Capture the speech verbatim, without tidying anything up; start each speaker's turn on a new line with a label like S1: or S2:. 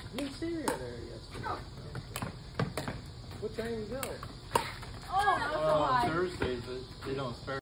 S1: didn't see her there yesterday. What time you go?